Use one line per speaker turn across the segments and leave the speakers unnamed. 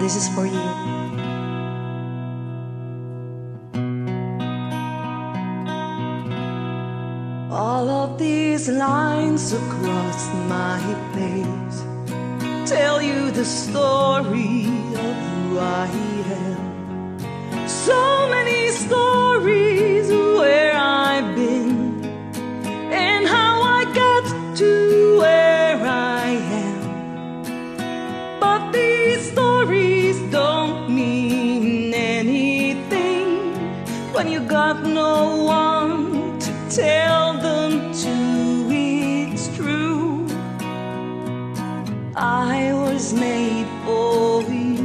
This is for you. All of these lines across my page tell you the story of who I am. So many stories where I've been and how I got to where I am. But these stories don't mean anything when you got no one to tell them to. It's true, I was made for you.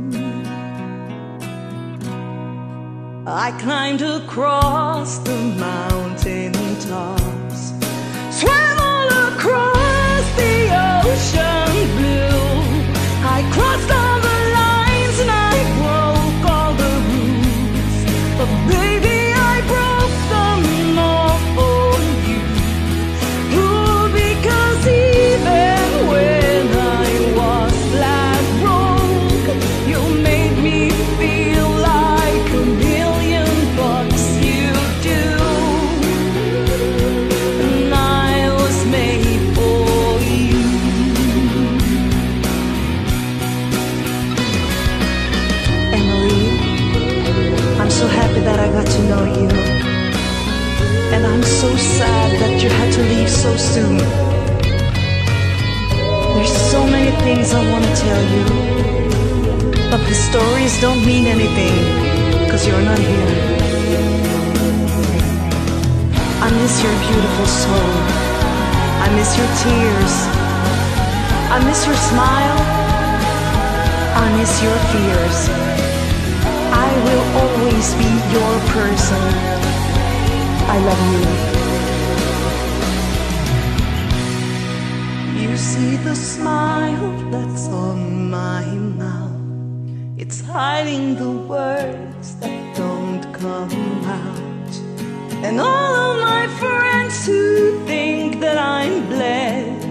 I climbed across the mountain tops, swam all across the ocean blue. I crossed all the lines and I broke all the rules, but baby, I broke them all for you. Ooh, because even when I was flat broke, you made me feel like a million bucks. You do, and I was made for you. Emily, I'm so happy that I got to know you, and I'm so sad that you had to leave so soon. There's so many things I want to tell you, but the stories don't mean anything because you're not here. I miss your beautiful soul. I miss your tears. I miss your smile. I miss your fears. I will always be your person. I love you. You see the smile that's on my mouth. It's hiding the words that don't come out. And all of my friends who think that I'm blessed